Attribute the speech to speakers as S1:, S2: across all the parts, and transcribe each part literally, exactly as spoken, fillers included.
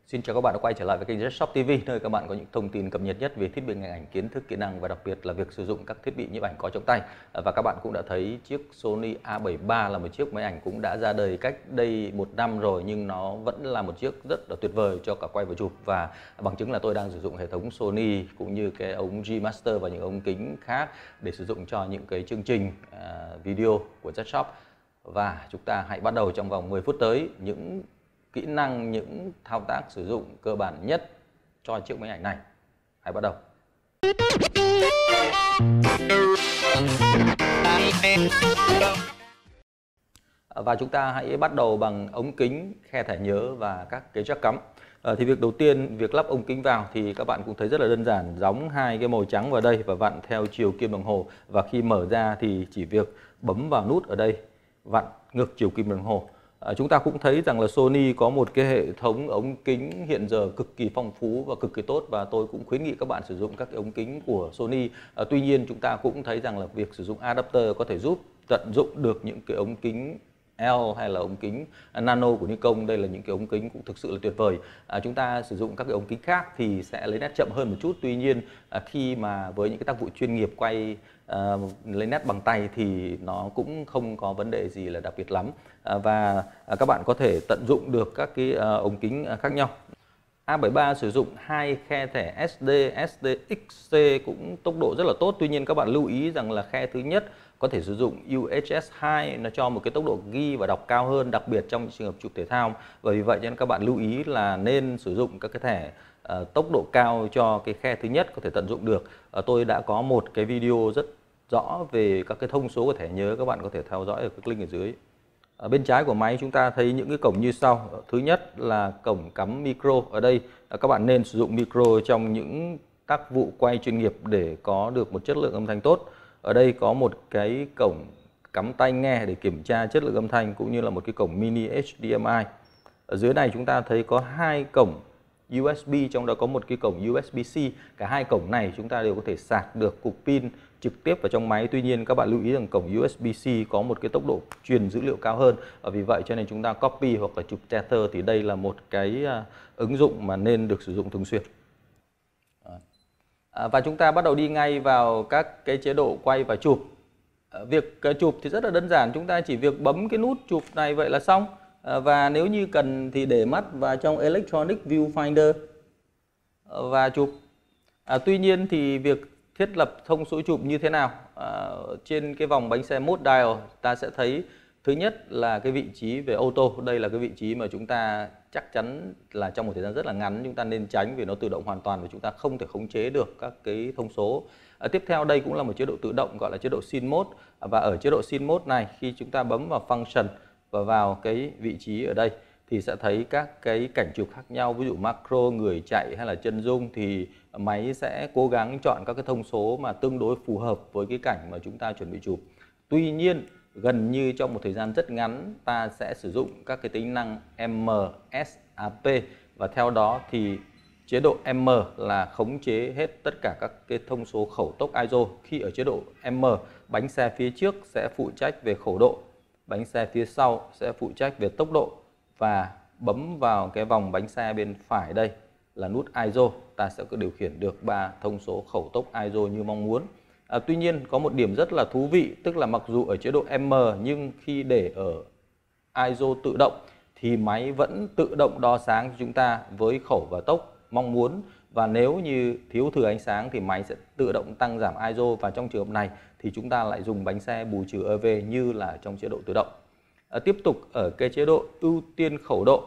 S1: Xin chào các bạn đã quay trở lại với kênh Jetshop ti vi, nơi các bạn có những thông tin cập nhật nhất về thiết bị ngành ảnh, kiến thức, kỹ năng và đặc biệt là việc sử dụng các thiết bị nhiếp ảnh có trong tay. Và các bạn cũng đã thấy chiếc Sony A bảy mươi ba là một chiếc máy ảnh cũng đã ra đời cách đây một năm rồi, nhưng nó vẫn là một chiếc rất là tuyệt vời cho cả quay và chụp. Và bằng chứng là tôi đang sử dụng hệ thống Sony cũng như cái ống G Master và những ống kính khác để sử dụng cho những cái chương trình uh, video của Jetshop. Và chúng ta hãy bắt đầu trong vòng mười phút tới những kỹ năng, những thao tác sử dụng cơ bản nhất cho chiếc máy ảnh này. Hãy bắt đầu. Và chúng ta hãy bắt đầu bằng ống kính, khe thẻ nhớ và các cái jack cắm. À, thì việc đầu tiên, việc lắp ống kính vào thì các bạn cũng thấy rất là đơn giản, gióng hai cái màu trắng vào đây và vặn theo chiều kim đồng hồ. Và khi mở ra thì chỉ việc bấm vào nút ở đây, vặn ngược chiều kim đồng hồ. À, chúng ta cũng thấy rằng là Sony có một cái hệ thống ống kính hiện giờ cực kỳ phong phú và cực kỳ tốt, và tôi cũng khuyến nghị các bạn sử dụng các cái ống kính của Sony. À, tuy nhiên chúng ta cũng thấy rằng là việc sử dụng adapter có thể giúp tận dụng được những cái ống kính L hay là ống kính nano của Nikon. Đây là những cái ống kính cũng thực sự là tuyệt vời. À, chúng ta sử dụng các cái ống kính khác thì sẽ lấy nét chậm hơn một chút. Tuy nhiên à, khi mà với những cái tác vụ chuyên nghiệp quay à, lấy nét bằng tay thì nó cũng không có vấn đề gì là đặc biệt lắm. À, và à, các bạn có thể tận dụng được các cái à, ống kính khác nhau. A bảy mươi ba sử dụng hai khe thẻ S D, S D X C cũng tốc độ rất là tốt. Tuy nhiên các bạn lưu ý rằng là khe thứ nhất có thể sử dụng U H S hai, nó cho một cái tốc độ ghi và đọc cao hơn, đặc biệt trong trường hợp chụp thể thao. Và vì vậy nên các bạn lưu ý là nên sử dụng các cái thẻ uh, tốc độ cao cho cái khe thứ nhất có thể tận dụng được. Uh, tôi đã có một cái video rất rõ về các cái thông số của thẻ nhớ, các bạn có thể theo dõi ở các link ở dưới. Ở bên trái của máy chúng ta thấy những cái cổng như sau. Thứ nhất là cổng cắm micro. Ở đây các bạn nên sử dụng micro trong những tác vụ quay chuyên nghiệp để có được một chất lượng âm thanh tốt. Ở đây có một cái cổng cắm tai nghe để kiểm tra chất lượng âm thanh, cũng như là một cái cổng mini H D M I. Ở dưới này chúng ta thấy có hai cổng U S B, trong đó có một cái cổng U S B C. Cả hai cổng này chúng ta đều có thể sạc được cục pin trực tiếp vào trong máy. Tuy nhiên các bạn lưu ý rằng cổng U S B C có một cái tốc độ truyền dữ liệu cao hơn. Và vì vậy cho nên chúng ta copy hoặc là chụp tether thì đây là một cái ứng dụng mà nên được sử dụng thường xuyên. À, và chúng ta bắt đầu đi ngay vào các cái chế độ quay và chụp. À, việc chụp thì rất là đơn giản, chúng ta chỉ việc bấm cái nút chụp này vậy là xong. À, và nếu như cần thì để mắt vào trong Electronic Viewfinder và chụp. À, tuy nhiên thì việc thiết lập thông số chụp như thế nào? À, trên cái vòng bánh xe mode dial ta sẽ thấy thứ nhất là cái vị trí về auto. Đây là cái vị trí mà chúng ta chắc chắn là trong một thời gian rất là ngắn chúng ta nên tránh, vì nó tự động hoàn toàn và chúng ta không thể khống chế được các cái thông số. À, tiếp theo đây cũng là một chế độ tự động gọi là chế độ scene mode. À, và ở chế độ scene mode này, khi chúng ta bấm vào function và vào cái vị trí ở đây thì sẽ thấy các cái cảnh chụp khác nhau, ví dụ macro, người chạy hay là chân dung, thì máy sẽ cố gắng chọn các cái thông số mà tương đối phù hợp với cái cảnh mà chúng ta chuẩn bị chụp. Tuy nhiên gần như trong một thời gian rất ngắn ta sẽ sử dụng các cái tính năng M S A P, và theo đó thì chế độ M là khống chế hết tất cả các cái thông số khẩu tốc i ét o. Khi ở chế độ M, bánh xe phía trước sẽ phụ trách về khẩu độ, bánh xe phía sau sẽ phụ trách về tốc độ, và bấm vào cái vòng bánh xe bên phải đây là nút i ét o, ta sẽ có điều khiển được ba thông số khẩu tốc i ét o như mong muốn. À, tuy nhiên có một điểm rất là thú vị, tức là mặc dù ở chế độ M nhưng khi để ở i ét o tự động thì máy vẫn tự động đo sáng cho chúng ta với khẩu và tốc mong muốn, và nếu như thiếu thừa ánh sáng thì máy sẽ tự động tăng giảm i ét o, và trong trường hợp này thì chúng ta lại dùng bánh xe bù trừ e vê như là trong chế độ tự động. À, tiếp tục ở cái chế độ ưu tiên khẩu độ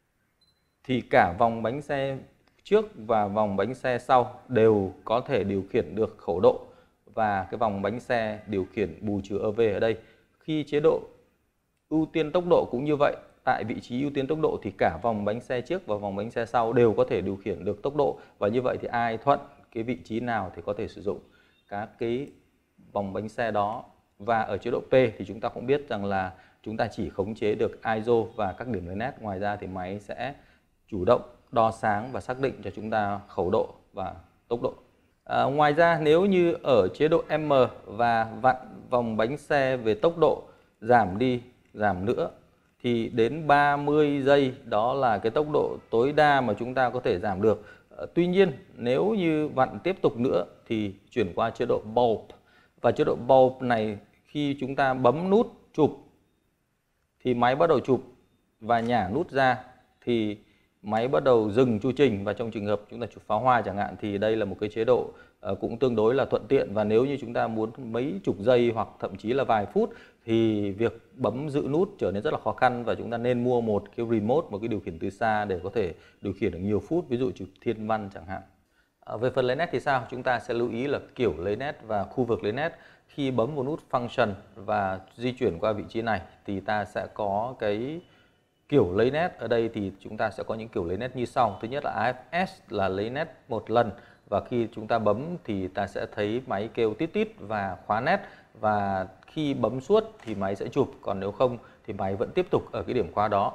S1: thì cả vòng bánh xe trước và vòng bánh xe sau đều có thể điều khiển được khẩu độ, và cái vòng bánh xe điều khiển bù trừ e vê ở đây. Khi chế độ ưu tiên tốc độ cũng như vậy, tại vị trí ưu tiên tốc độ thì cả vòng bánh xe trước và vòng bánh xe sau đều có thể điều khiển được tốc độ, và như vậy thì ai thuận cái vị trí nào thì có thể sử dụng các cái vòng bánh xe đó. Và ở chế độ P thì chúng ta cũng biết rằng là chúng ta chỉ khống chế được i ét o và các điểm lấy nét, ngoài ra thì máy sẽ chủ động đo sáng và xác định cho chúng ta khẩu độ và tốc độ. À, ngoài ra nếu như ở chế độ M và vặn vòng bánh xe về tốc độ giảm đi, giảm nữa, thì đến ba mươi giây đó là cái tốc độ tối đa mà chúng ta có thể giảm được. Tuy nhiên nếu như vặn tiếp tục nữa thì chuyển qua chế độ bulb, và chế độ bulb này khi chúng ta bấm nút chụp thì máy bắt đầu chụp, và nhả nút ra thì máy bắt đầu dừng chu trình. Và trong trường hợp chúng ta chụp pháo hoa chẳng hạn thì đây là một cái chế độ cũng tương đối là thuận tiện. Và nếu như chúng ta muốn mấy chục giây hoặc thậm chí là vài phút thì việc bấm giữ nút trở nên rất là khó khăn, và chúng ta nên mua một cái remote, một cái điều khiển từ xa để có thể điều khiển được nhiều phút, ví dụ chụp thiên văn chẳng hạn. À, về phần lấy nét thì sao? Chúng ta sẽ lưu ý là kiểu lấy nét và khu vực lấy nét. Khi bấm vào nút Function và di chuyển qua vị trí này thì ta sẽ có cái kiểu lấy nét. Ở đây thì chúng ta sẽ có những kiểu lấy nét như sau. Thứ nhất là a ép ét là lấy nét một lần, và khi chúng ta bấm thì ta sẽ thấy máy kêu tít tít và khóa nét, và khi bấm suốt thì máy sẽ chụp, còn nếu không thì máy vẫn tiếp tục ở cái điểm khóa đó.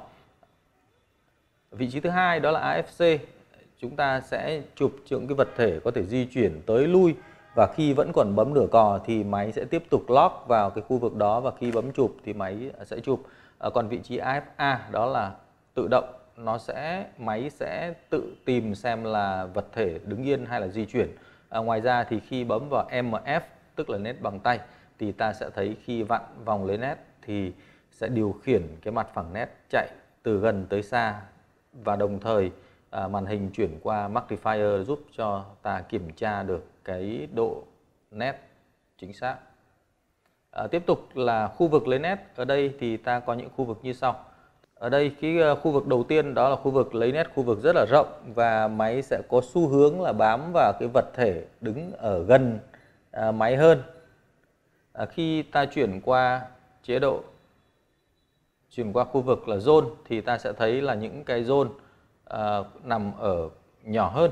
S1: Vị trí thứ hai đó là a ép xê. Chúng ta sẽ chụp những cái vật thể có thể di chuyển tới lui, và khi vẫn còn bấm nửa cò thì máy sẽ tiếp tục lock vào cái khu vực đó, và khi bấm chụp thì máy sẽ chụp. À, còn vị trí a ép a đó là tự động, nó sẽ máy sẽ tự tìm xem là vật thể đứng yên hay là di chuyển. À, ngoài ra thì khi bấm vào em ép tức là nét bằng tay thì ta sẽ thấy khi vặn vòng lấy nét thì sẽ điều khiển cái mặt phẳng nét chạy từ gần tới xa, và đồng thời à, màn hình chuyển qua magnifier giúp cho ta kiểm tra được cái độ nét chính xác. À, tiếp tục là khu vực lấy nét. Ở đây thì ta có những khu vực như sau. Ở đây cái khu vực đầu tiên đó là khu vực lấy nét, khu vực rất là rộng, và máy sẽ có xu hướng là bám vào cái vật thể đứng ở gần à, máy hơn. À, khi ta chuyển qua chế độ chuyển qua khu vực là zone thì ta sẽ thấy là những cái zone à, nằm ở nhỏ hơn,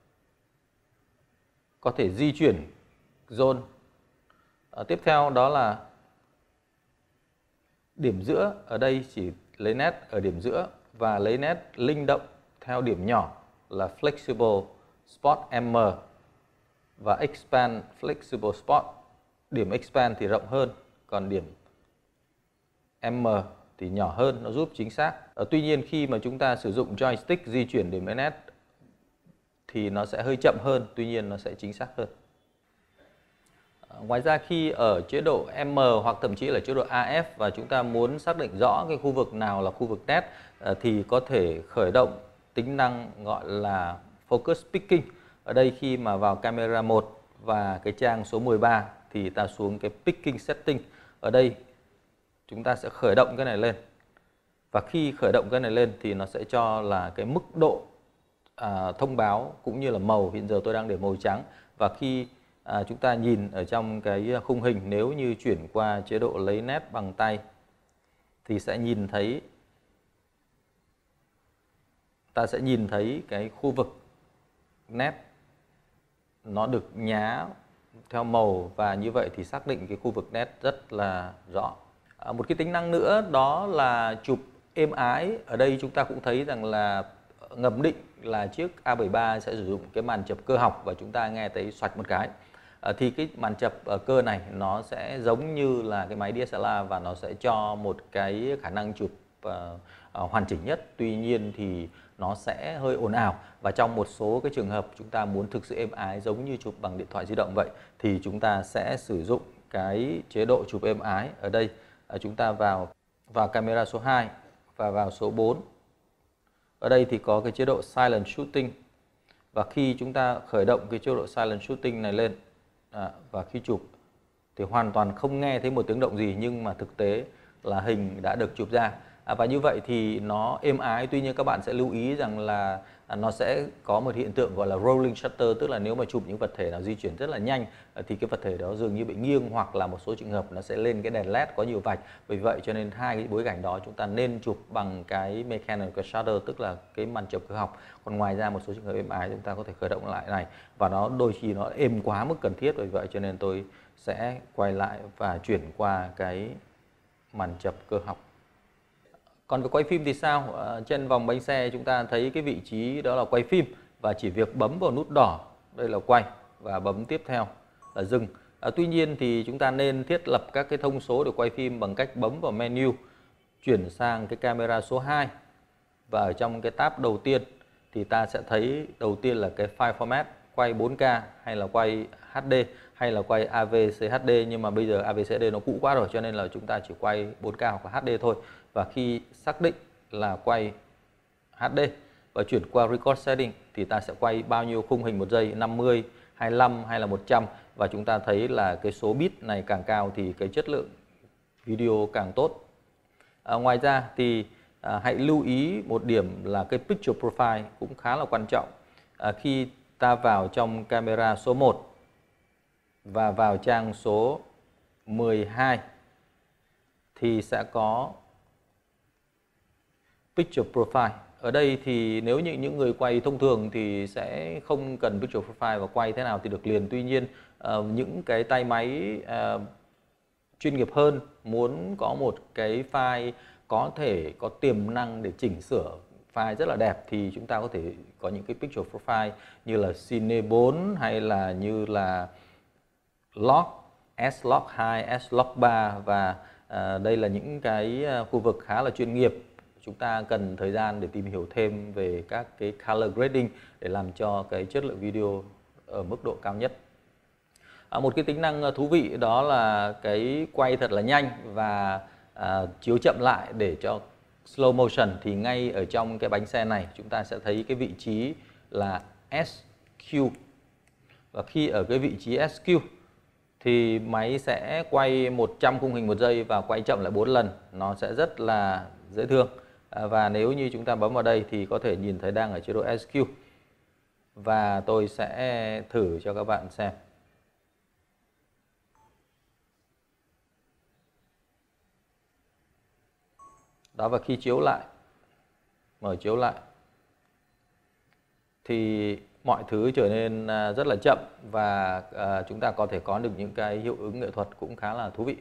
S1: có thể di chuyển zone. À, tiếp theo đó là điểm giữa. Ở đây chỉ lấy nét ở điểm giữa, và lấy nét linh động theo điểm nhỏ là Flexible Spot M, và Expand Flexible Spot. Điểm Expand thì rộng hơn, còn điểm M thì nhỏ hơn, nó giúp chính xác. À, tuy nhiên khi mà chúng ta sử dụng joystick di chuyển điểm lấy nét thì nó sẽ hơi chậm hơn, tuy nhiên nó sẽ chính xác hơn. Ngoài ra khi ở chế độ M hoặc thậm chí là chế độ a ép và chúng ta muốn xác định rõ cái khu vực nào là khu vực nét thì có thể khởi động tính năng gọi là Focus Picking. Ở đây khi mà vào camera một và cái trang số mười ba thì ta xuống cái Picking Setting. Ở đây chúng ta sẽ khởi động cái này lên, và khi khởi động cái này lên thì nó sẽ cho là cái mức độ à, thông báo cũng như là màu. Hiện giờ tôi đang để màu trắng, và khi À, chúng ta nhìn ở trong cái khung hình, nếu như chuyển qua chế độ lấy nét bằng tay thì sẽ nhìn thấy ta sẽ nhìn thấy cái khu vực nét nó được nhá theo màu, và như vậy thì xác định cái khu vực nét rất là rõ. À, một cái tính năng nữa đó là chụp êm ái. Ở đây chúng ta cũng thấy rằng là ngầm định là chiếc A bảy mươi ba sẽ sử dụng cái màn chập cơ học, và chúng ta nghe thấy xoạch một cái. À, thì cái màn chập uh, cơ này nó sẽ giống như là cái máy đê ét lờ rờ, và nó sẽ cho một cái khả năng chụp uh, uh, hoàn chỉnh nhất. Tuy nhiên thì nó sẽ hơi ồn ào, và trong một số cái trường hợp chúng ta muốn thực sự êm ái giống như chụp bằng điện thoại di động vậy thì chúng ta sẽ sử dụng cái chế độ chụp êm ái. Ở đây uh, chúng ta vào vào camera số hai và vào số bốn. Ở đây thì có cái chế độ Silent Shooting, và khi chúng ta khởi động cái chế độ Silent Shooting này lên À, và khi chụp thì hoàn toàn không nghe thấy một tiếng động gì, nhưng mà thực tế là hình đã được chụp ra. À, và như vậy thì nó êm ái. Tuy nhiên các bạn sẽ lưu ý rằng là à, nó sẽ có một hiện tượng gọi là rolling shutter, tức là nếu mà chụp những vật thể nào di chuyển rất là nhanh à, thì cái vật thể đó dường như bị nghiêng, hoặc là một số trường hợp nó sẽ lên cái đèn led có nhiều vạch. Vì vậy cho nên hai cái bối cảnh đó chúng ta nên chụp bằng cái mechanical shutter, tức là cái màn chập cơ học. Còn ngoài ra một số trường hợp êm ái chúng ta có thể khởi động lại này, và nó đôi khi nó êm quá mức cần thiết. Vì vậy cho nên tôi sẽ quay lại và chuyển qua cái màn chập cơ học. Còn cái quay phim thì sao? À, trên vòng bánh xe chúng ta thấy cái vị trí đó là quay phim, và chỉ việc bấm vào nút đỏ, đây là quay, và bấm tiếp theo là dừng. À, tuy nhiên thì chúng ta nên thiết lập các cái thông số để quay phim bằng cách bấm vào menu chuyển sang cái camera số hai và ở trong cái tab đầu tiên thì ta sẽ thấy đầu tiên là cái file format quay bốn K hay là quay hát đê hay là quay a vê xê hát đê, nhưng mà bây giờ a vê xê hát đê nó cũ quá rồi cho nên là chúng ta chỉ quay bốn K hoặc là hát đê thôi. Và khi xác định là quay hát đê và chuyển qua record setting thì ta sẽ quay bao nhiêu khung hình một giây, năm mươi, hai mươi lăm hay là một trăm, và chúng ta thấy là cái số bit này càng cao thì cái chất lượng video càng tốt. À, ngoài ra thì à, hãy lưu ý một điểm là cái picture profile cũng khá là quan trọng. À, khi ta vào trong camera số một và vào trang số mười hai thì sẽ có picture profile. Ở đây thì nếu như những người quay thông thường thì sẽ không cần picture profile và quay thế nào thì được liền. Tuy nhiên uh, những cái tay máy uh, chuyên nghiệp hơn muốn có một cái file có thể có tiềm năng để chỉnh sửa file rất là đẹp thì chúng ta có thể có những cái picture profile như là Cine bốn hay là như là log, S-Log hai, S-Log ba, và uh, đây là những cái khu vực khá là chuyên nghiệp. Chúng ta cần thời gian để tìm hiểu thêm về các cái color grading để làm cho cái chất lượng video ở mức độ cao nhất. À, một cái tính năng thú vị đó là cái quay thật là nhanh và à, chiếu chậm lại để cho slow motion, thì ngay ở trong cái bánh xe này chúng ta sẽ thấy cái vị trí là ét quy. Và khi ở cái vị trí ét quy thì máy sẽ quay một trăm khung hình một giây và quay chậm lại bốn lần. Nó sẽ rất là dễ thương. À, và nếu như chúng ta bấm vào đây thì có thể nhìn thấy đang ở chế độ ét quy. Và tôi sẽ thử cho các bạn xem. Đó, và khi chiếu lại, mở chiếu lại thì mọi thứ trở nên rất là chậm và uh, chúng ta có thể có được những cái hiệu ứng nghệ thuật cũng khá là thú vị.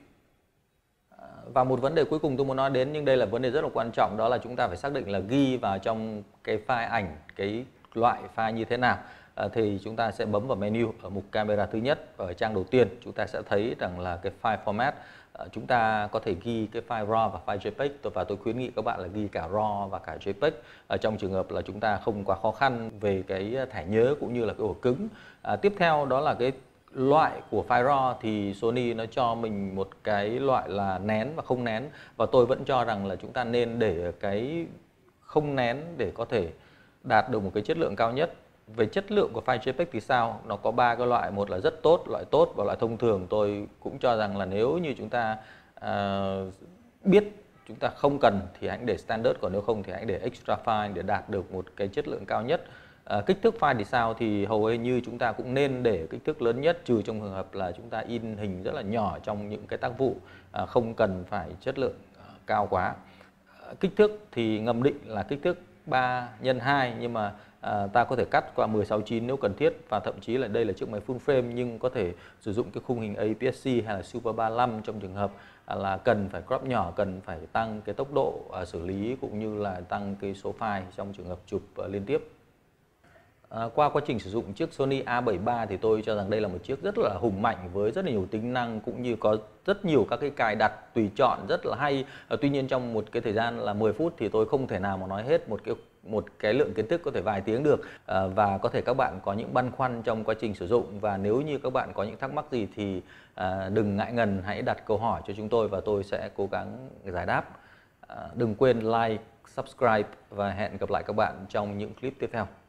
S1: Và một vấn đề cuối cùng tôi muốn nói đến, nhưng đây là vấn đề rất là quan trọng, đó là chúng ta phải xác định là ghi vào trong cái file ảnh cái loại file như thế nào. À, thì chúng ta sẽ bấm vào menu ở mục camera thứ nhất, và ở trang đầu tiên chúng ta sẽ thấy rằng là cái file format. À, chúng ta có thể ghi cái file RAW và file JPEG, và tôi khuyến nghị các bạn là ghi cả RAW và cả JPEG ở trong trường hợp là chúng ta không quá khó khăn về cái thẻ nhớ cũng như là cái ổ cứng. À, tiếp theo đó là cái loại của file RAW thì Sony nó cho mình một cái loại là nén và không nén, và tôi vẫn cho rằng là chúng ta nên để cái không nén để có thể đạt được một cái chất lượng cao nhất. Về chất lượng của file JPEG thì sao? Nó có ba cái loại, một là rất tốt, loại tốt và loại thông thường. Tôi cũng cho rằng là nếu như chúng ta uh, biết chúng ta không cần thì hãy để standard, còn nếu không thì hãy để extra file để đạt được một cái chất lượng cao nhất. À, kích thước file thì sao? Thì hầu như chúng ta cũng nên để kích thước lớn nhất, trừ trong trường hợp là chúng ta in hình rất là nhỏ trong những cái tác vụ, à, không cần phải chất lượng à, cao quá. À, kích thước thì ngầm định là kích thước ba nhân hai, nhưng mà à, ta có thể cắt qua mười sáu chín nếu cần thiết, và thậm chí là đây là chiếc máy full frame nhưng có thể sử dụng cái khung hình a pê ét-C hay là Super ba mươi lăm trong trường hợp à, là cần phải crop nhỏ, cần phải tăng cái tốc độ à, xử lý cũng như là tăng cái số file trong trường hợp chụp à, liên tiếp. À, qua quá trình sử dụng chiếc Sony A bảy mươi ba thì tôi cho rằng đây là một chiếc rất là hùng mạnh với rất là nhiều tính năng, cũng như có rất nhiều các cái cài đặt tùy chọn rất là hay. À, tuy nhiên trong một cái thời gian là mười phút thì tôi không thể nào mà nói hết một cái một cái lượng kiến thức có thể vài tiếng được, à, và có thể các bạn có những băn khoăn trong quá trình sử dụng, và nếu như các bạn có những thắc mắc gì thì à, đừng ngại ngần, hãy đặt câu hỏi cho chúng tôi và tôi sẽ cố gắng giải đáp. À, đừng quên like, subscribe và hẹn gặp lại các bạn trong những clip tiếp theo.